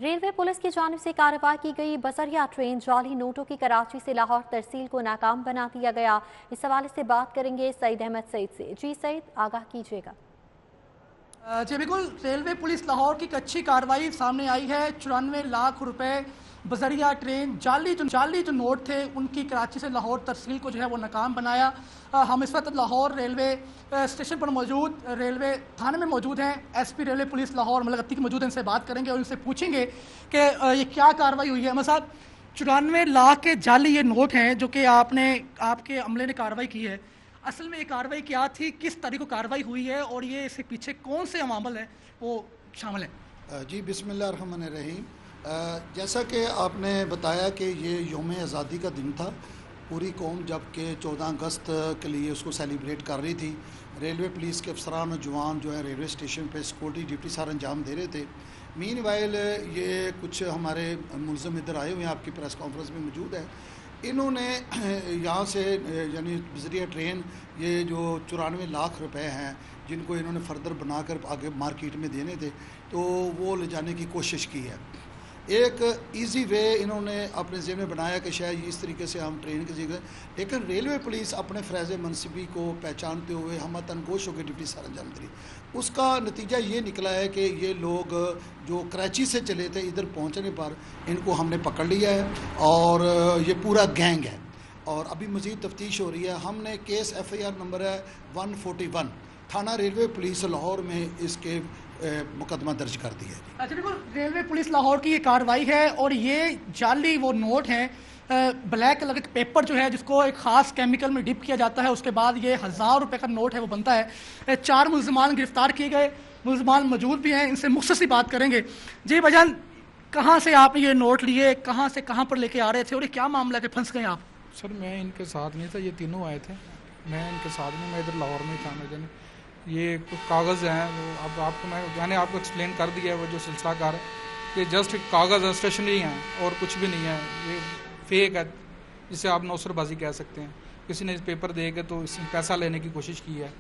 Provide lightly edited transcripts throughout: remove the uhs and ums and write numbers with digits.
Railway police की जानिब से कार्रवाई की गई बसरिया ट्रेन जाली नोटों की कराची से लाहौर तरसील को नाकाम बना दिया गया। इस हवाले से बात करेंगे सईद अहमद सईद से। जी सईद, आगाह कीजिएगा। जी बिल्कुल, रेलवे पुलिस लाहौर की एक अच्छी कार्रवाई सामने आई है। 94 लाख रुपए बजरिया ट्रेन जाली जो नोट थे उनकी कराची से लाहौर तरसील को जो है वो नाकाम बनाया। हम इस वक्त लाहौर रेलवे स्टेशन पर मौजूद, रेलवे थाने में मौजूद हैं। SP railway police Lahore Malik Atiq मौजूद हैं, इनसे बात करेंगे और इनसे पूछेंगे कि ये क्या कार्रवाई हुई है। अहमद साहब, 94 लाख के जाली ये नोट हैं जो कि आपके अमले ने कार्रवाई की है। असल में ये कार्रवाई क्या थी, किस तारीख को कार्रवाई हुई है और ये इसके पीछे कौन से अमामल हैं वो शामिल हैं? जी बिस्मिल्लाहिर्रहमानिर्रहीम। जैसा कि आपने बताया कि ये यौम आज़ादी का दिन था। पूरी कौम जबकि 14 अगस्त के लिए उसको सेलिब्रेट कर रही थी। रेलवे पुलिस के अफसरान और जवान जो है रेलवे स्टेशन पे सिक्योरिटी ड्यूटी सारा अंजाम दे रहे थे। मीनवाइल ये कुछ हमारे मुलज़िम इधर आए हुए हैं, आपकी प्रेस कॉन्फ्रेंस में मौजूद है। इन्होंने यहाँ से यानी बजरिया ट्रेन ये जो 94 लाख रुपए हैं जिनको इन्होंने फर्दर बनाकर आगे मार्केट में देने थे, तो वो ले जाने की कोशिश की है। एक इजी वे इन्होंने अपने ज़हन में बनाया कि शायद इस तरीके से हम ट्रेन के जिक्र, लेकिन रेलवे पुलिस अपने फ़राज़ मनसिबी को पहचानते हुए हम तनगोश होकर ड्यूटी सारा अंजाम दे रही। उसका नतीजा ये निकला है कि ये लोग जो कराची से चले थे, इधर पहुंचने पर इनको हमने पकड़ लिया है और ये पूरा गैंग है और अभी मज़ीद तफ्तीश हो रही है। हमने केस FIR नंबर है 141 थाना रेलवे पुलिस लाहौर में इसके मुकदमा दर्ज कर दिया है। अच्छा, बिल्कुल, रेलवे पुलिस लाहौर की ये कार्रवाई है और ये जाली वो नोट हैं, ब्लैक कलर का पेपर जो है जिसको एक ख़ास केमिकल में डिप किया जाता है, उसके बाद ये 1000 रुपये का नोट है वो बनता है। 4 मुलज़मान गिरफ्तार किए गए, मुलज़मान मौजूद भी हैं, इनसे मुख्तसर बात करेंगे। जी भाईजान, कहाँ से आपने ये नोट लिए, कहाँ से कहाँ पर लेके आ रहे थे और ये क्या मामला है कि फंस गए आप? सर मैं इनके साथ नहीं था, ये तीनों आए थे, मैं इनके साथ नहीं, मैं इधर लाहौर में था। मैं ये कागज़ हैं, अब आपको मैंने आपको एक्सप्लेन कर दिया है वो जो सिलसिलाकार है, ये जस्ट कागज़ स्टेशनरी हैं और कुछ भी नहीं है। ये फेक है, जिसे आप नौसरबाजी कह सकते हैं। किसी ने इस पेपर दे के तो इसमें पैसा लेने की कोशिश की है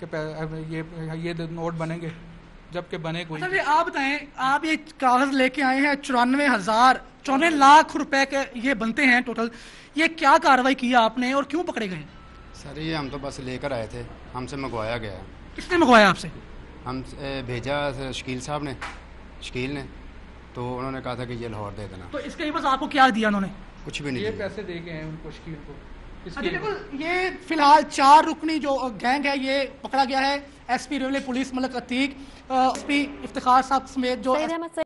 कि ये नोट बनेंगे, जबकि बने कोई। अच्छा, आप बताएं, आप ये कागज़ लेके आए हैं 94 लाख रुपए के ये बनते हैं टोटल, ये क्या कार्रवाई की आपने और क्यों पकड़े गए? सर ये हम तो बस लेकर आए थे, हमसे मंगवाया गया है। किसने मंगवाया आपसे? हम भेजा शकील साहब ने, शकील ने, तो उन्होंने कहा था कि ये लाहौर दे देना। तो इसके बस आपको क्या दिया उन्होंने? कुछ भी नहीं, ये पैसे दे गए हैं उनको, शकील को। अच्छा, बिल्कुल, ये फिलहाल 4 रुकनी जो गैंग है ये पकड़ा गया है। SP railway police Malik Atiq, SP Iftikhar साहब समेत जो